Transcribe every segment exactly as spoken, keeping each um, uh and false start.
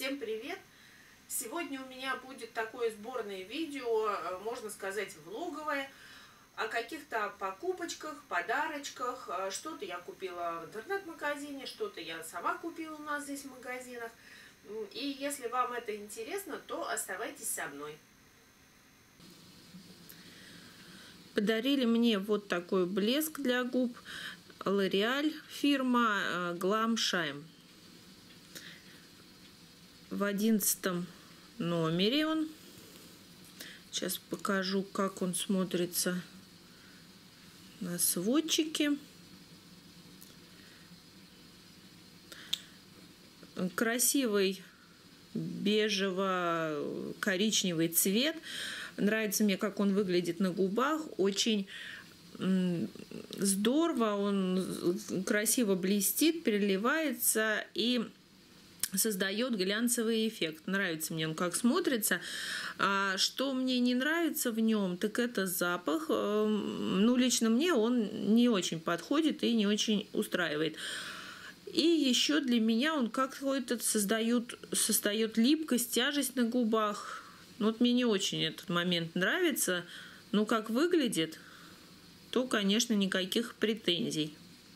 Всем привет! Сегодня у меня будет такое сборное видео, можно сказать влоговое, о каких-то покупочках, подарочках. Что-то я купила в интернет-магазине, что-то я сама купила у нас здесь в магазинах. И если вам это интересно, то оставайтесь со мной. Подарили мне вот такой блеск для губ. L'Oréal, фирма Glam Shine. В одиннадцатом номере он. Сейчас покажу, как он смотрится на сводчике. Красивый бежево-коричневый цвет. Нравится мне, как он выглядит на губах. Очень здорово. Он красиво блестит, переливается и создает глянцевый эффект. Нравится мне он, как смотрится. А что мне не нравится в нем, так это запах. Ну, лично мне он не очень подходит и не очень устраивает. И еще для меня он как-то создает, создает липкость, тяжесть на губах. Ну, вот мне не очень этот момент нравится. Но как выглядит, то, конечно, никаких претензий.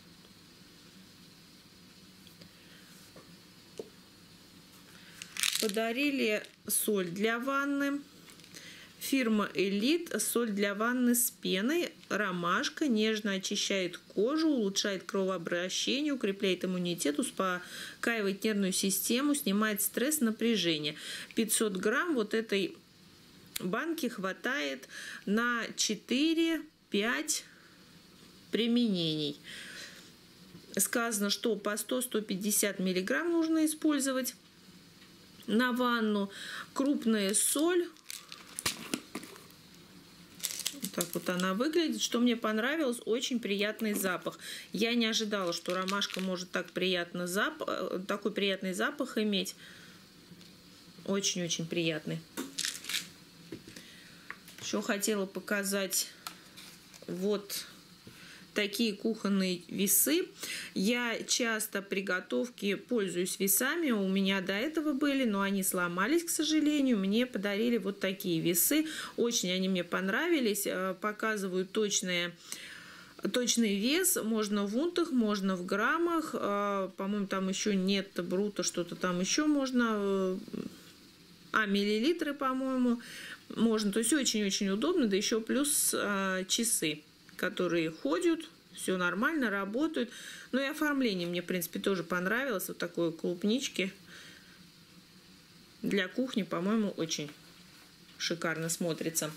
Подарили соль для ванны. Фирма Elite. Соль для ванны с пеной. Ромашка. Нежно очищает кожу, улучшает кровообращение, укрепляет иммунитет, успокаивает нервную систему, снимает стресс, напряжение. пятьсот грамм вот этой банки хватает на четыре-пять применений. Сказано, что по сто — сто пятьдесят миллиграмм нужно использовать на ванну. Крупная соль. Вот так вот она выглядит. Что мне понравилось, очень приятный запах. Я не ожидала, что ромашка может так приятно запах, такой приятный запах иметь. Очень-очень приятный. Еще хотела показать вот такие кухонные весы. Я часто при готовке пользуюсь весами. У меня до этого были, но они сломались, к сожалению. Мне подарили вот такие весы. Очень они мне понравились. Показывают точные, точный вес. Можно в унтах, можно в граммах. По-моему, там еще нет брута, что-то там еще можно. А, миллилитры, по-моему, можно. То есть очень-очень удобно. Да еще плюс часы, которые ходят, все нормально, работают. Ну и оформление мне, в принципе, тоже понравилось. Вот такой клубнички для кухни, по-моему, очень шикарно смотрится.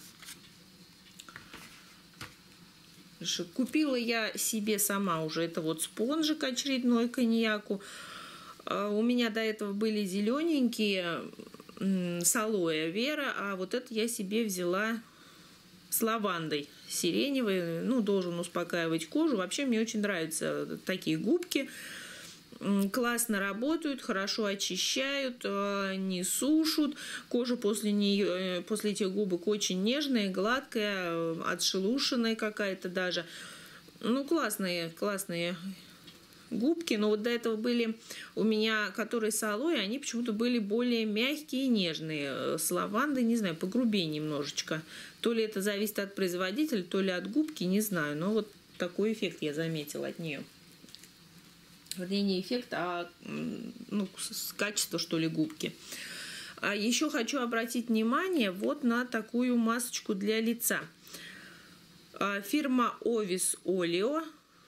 Купила я себе сама уже это вот спонжик очередной коньяку. У меня до этого были зелененькие с алоэ вера, а вот это я себе взяла с лавандой сиреневой. Ну, должен успокаивать кожу. Вообще мне очень нравятся такие губки. Классно работают, хорошо очищают, не сушат. Кожа после нее, после этих губок очень нежная, гладкая, отшелушенная какая-то даже. Ну, классные, классные губки. Но вот до этого были у меня, которые с алоэ, они почему-то были более мягкие и нежные. С лавандой, не знаю, погрубее немножечко. То ли это зависит от производителя, то ли от губки, не знаю. Но вот такой эффект я заметила от нее. Вернее, не эффект, а ну, качество, что ли, губки. А еще хочу обратить внимание вот на такую масочку для лица. Фирма Ovis Oleo.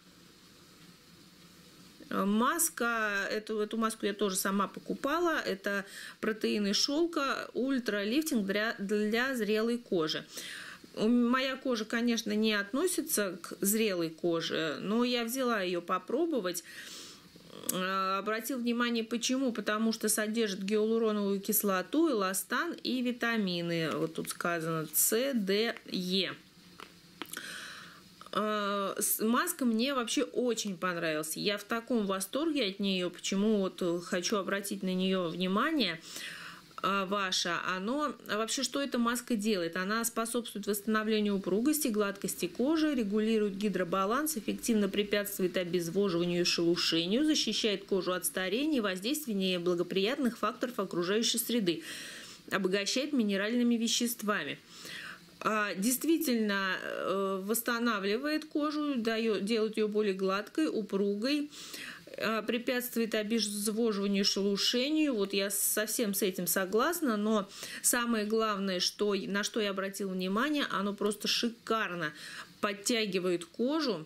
Маска, эту, эту маску я тоже сама покупала. Это протеины шелка, ультралифтинг для, для зрелой кожи. Моя кожа, конечно, не относится к зрелой коже, но я взяла ее попробовать. Обратил внимание, почему? Потому что содержит гиалуроновую кислоту, эластан и витамины. Вот тут сказано С, Д, Е. Маска мне вообще очень понравилась. Я в таком восторге от нее. Почему вот хочу обратить на нее внимание. ваша, оно вообще, что эта маска делает? Она способствует восстановлению упругости, гладкости кожи, регулирует гидробаланс, эффективно препятствует обезвоживанию и шелушению, защищает кожу от старения и воздействия неблагоприятных факторов окружающей среды, обогащает минеральными веществами. Действительно восстанавливает кожу, дает, делает ее более гладкой, упругой, препятствует обезвоживанию и шелушению. Вот я совсем с этим согласна, но самое главное, что, на что я обратила внимание, оно просто шикарно подтягивает кожу,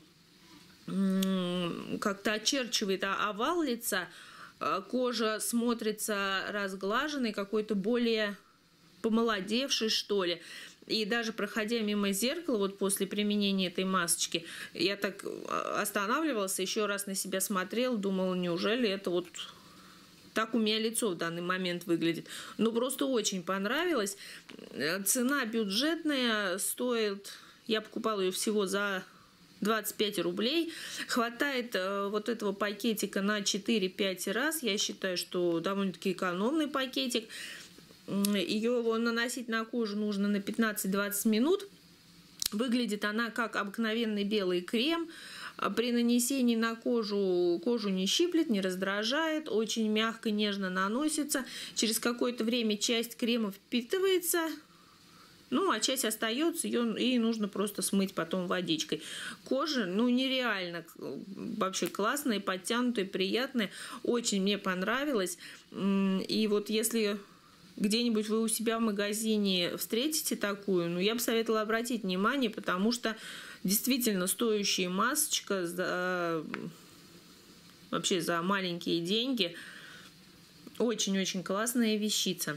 как-то очерчивает овал лица, кожа смотрится разглаженной, какой-то более помолодевшей, что ли. И даже проходя мимо зеркала, вот после применения этой масочки, я так останавливалась, еще раз на себя смотрела, думала, неужели это вот так у меня лицо в данный момент выглядит. Ну, просто очень понравилось. Цена бюджетная, стоит, я покупала ее всего за двадцать пять рублей. Хватает вот этого пакетика на четыре-пять раз. Я считаю, что довольно-таки экономный пакетик. Ее наносить на кожу нужно на пятнадцать-двадцать минут. Выглядит она как обыкновенный белый крем. При нанесении на кожу кожу не щиплет, не раздражает, очень мягко, нежно наносится. Через какое-то время часть крема впитывается, ну, а часть остается, ее и нужно просто смыть потом водичкой. Кожа, ну, нереально вообще классная, подтянутая, приятная. Очень мне понравилось. И вот если где-нибудь вы у себя в магазине встретите такую, ну, я бы советовала обратить внимание, потому что действительно стоящая масочка за, вообще за маленькие деньги. Очень-очень классная вещица.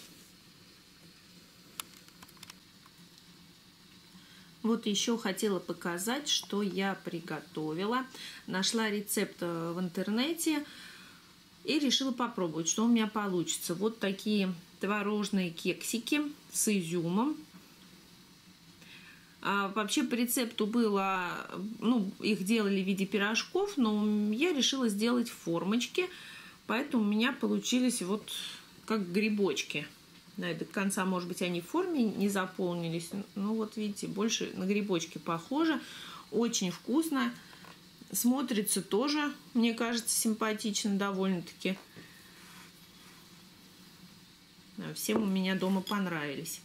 Вот еще хотела показать, что я приготовила. Нашла рецепт в интернете и решила попробовать, что у меня получится. Вот такие творожные кексики с изюмом. А вообще по рецепту было, ну, их делали в виде пирожков, но я решила сделать в формочке, поэтому у меня получились вот как грибочки. Да, до конца, может быть, они в форме не заполнились. Ну, вот видите, больше на грибочки похоже. Очень вкусно. Смотрится тоже, мне кажется, симпатично довольно-таки. Всем у меня дома понравились.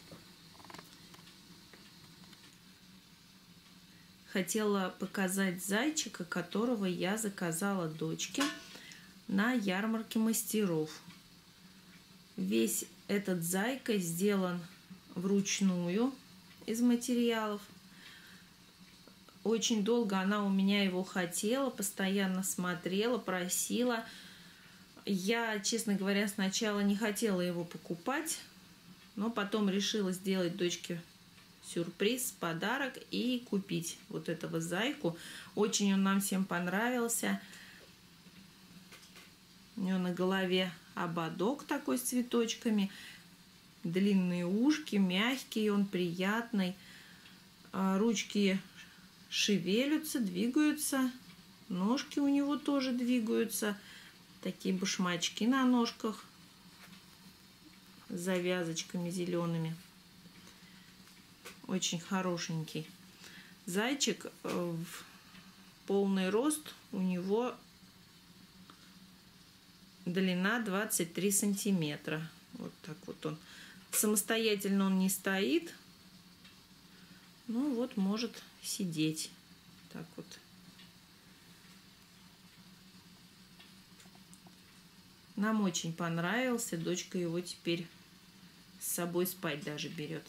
Хотела показать зайчика, которого я заказала дочке на ярмарке мастеров. Весь этот зайка сделан вручную из материалов. Очень долго она у меня его хотела, постоянно смотрела, просила. Я, честно говоря, сначала не хотела его покупать, но потом решила сделать дочке сюрприз, подарок и купить вот этого зайку. Очень он нам всем понравился. У него на голове ободок такой с цветочками, длинные ушки, мягкий, он приятный. Ручки шевелятся, двигаются, ножки у него тоже двигаются. Такие башмачки на ножках с завязочками зелеными. Очень хорошенький зайчик. В полный рост у него длина двадцать три сантиметра. Вот так вот он. Самостоятельно он не стоит. Ну вот, может сидеть. Так вот. Нам очень понравился. Дочка его теперь с собой спать даже берет.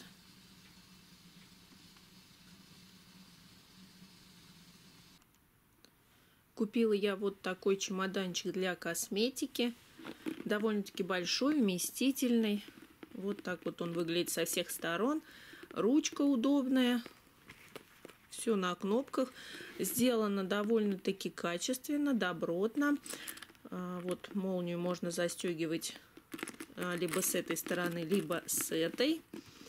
Купила я вот такой чемоданчик для косметики. Довольно-таки большой, вместительный. Вот так вот он выглядит со всех сторон. Ручка удобная. Все на кнопках. Сделано довольно-таки качественно, добротно. Вот молнию можно застегивать либо с этой стороны, либо с этой.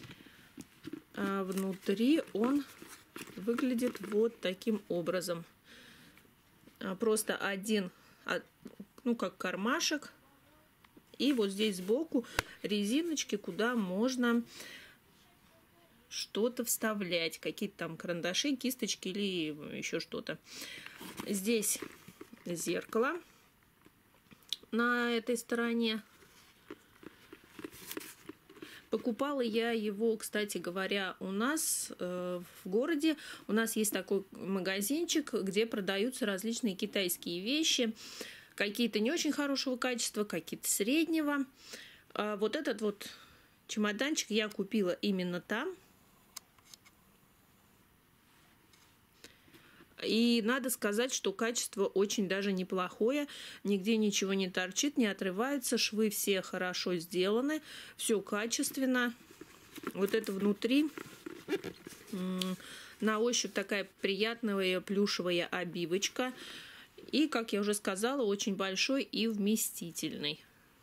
А внутри он выглядит вот таким образом. Просто один, ну как кармашек, И вот здесь сбоку резиночки, куда можно что-то вставлять. Какие-то там карандаши, кисточки или еще что-то. Здесь зеркало на этой стороне. Покупала я его, кстати говоря, у нас э, в городе. У нас есть такой магазинчик, где продаются различные китайские вещи. Какие-то не очень хорошего качества, какие-то среднего. А вот этот вот чемоданчик я купила именно там. И надо сказать, что качество очень даже неплохое. Нигде ничего не торчит, не отрывается. Швы все хорошо сделаны. Все качественно. Вот это внутри. На ощупь такая приятная плюшевая обивочка. И, как я уже сказала, очень большой и вместительный.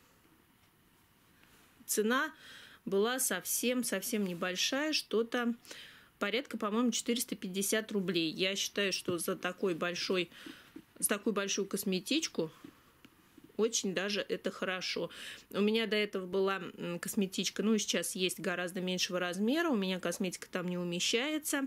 Цена была совсем-совсем небольшая. Что-то... порядка, по-моему, четыреста пятьдесят рублей. Я считаю, что за такой большой, за такую большую косметичку очень даже это хорошо. У меня до этого была косметичка, ну и сейчас есть гораздо меньшего размера. У меня косметика там не умещается.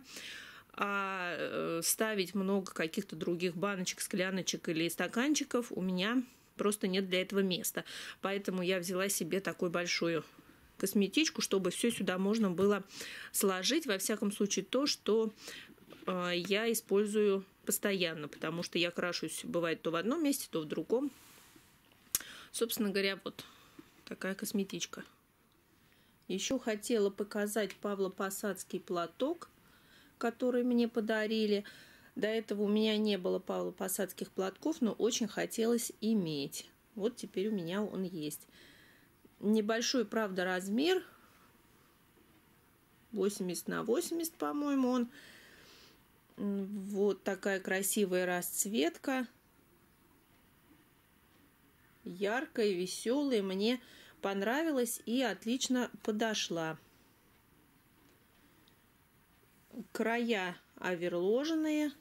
А ставить много каких-то других баночек, скляночек или стаканчиков у меня просто нет для этого места. Поэтому я взяла себе такую большую косметичку, чтобы все сюда можно было сложить. Во всяком случае, то, что э, я использую постоянно, потому что я крашусь, бывает, то в одном месте, то в другом. Собственно говоря, вот такая косметичка. Еще хотела показать павлопосадский платок, который мне подарили. До этого у меня не было павлопосадских платков, но очень хотелось иметь. Вот теперь у меня он есть. Небольшой, правда, размер. восемьдесят на восемьдесят, по-моему, он. Вот такая красивая расцветка. Яркая, веселая. Мне понравилась и отлично подошла. Края оверложенные.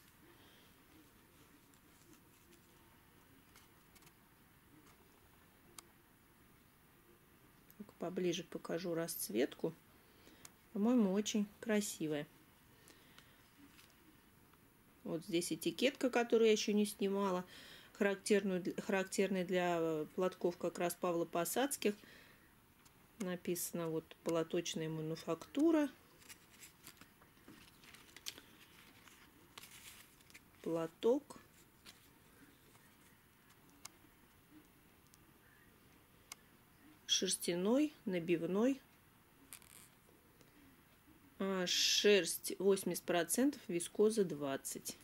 Поближе покажу расцветку. По-моему, очень красивая. Вот здесь этикетка, которую я еще не снимала. Характерную, характерная для платков как раз павлопосадских. Написано вот «Полоточная мануфактура». Платок. Шерстяной, набивной. Шерсть восемьдесят процентов, вискоза двадцать процентов.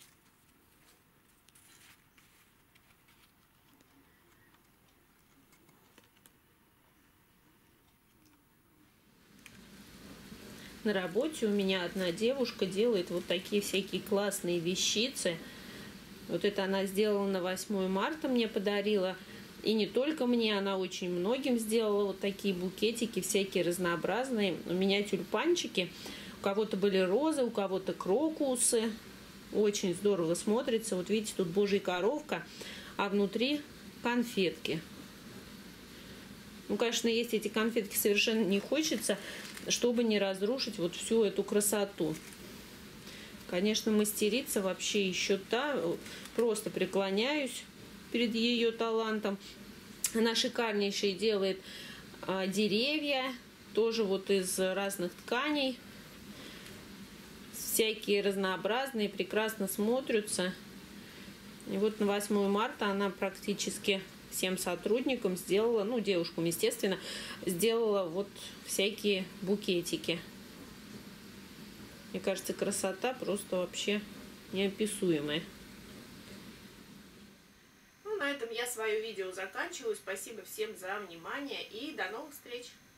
На работе у меня одна девушка делает вот такие всякие классные вещицы. Вот это она сделала на восьмое марта, мне подарила. И не только мне, она очень многим сделала вот такие букетики, всякие разнообразные. У меня тюльпанчики. У кого-то были розы, у кого-то крокусы. Очень здорово смотрится. Вот видите, тут божья коровка, а внутри конфетки. Ну, конечно, есть эти конфетки совершенно не хочется, чтобы не разрушить вот всю эту красоту. Конечно, мастерица вообще еще та. Просто преклоняюсь перед ее талантом. Она шикарнейшие делает а, деревья, тоже вот из разных тканей. Всякие разнообразные, прекрасно смотрятся. И вот на восьмое марта она практически всем сотрудникам сделала, ну, девушкам, естественно, сделала вот всякие букетики. Мне кажется, красота просто вообще неописуемая. Ну, на этом я свое видео заканчиваю. Спасибо всем за внимание и до новых встреч!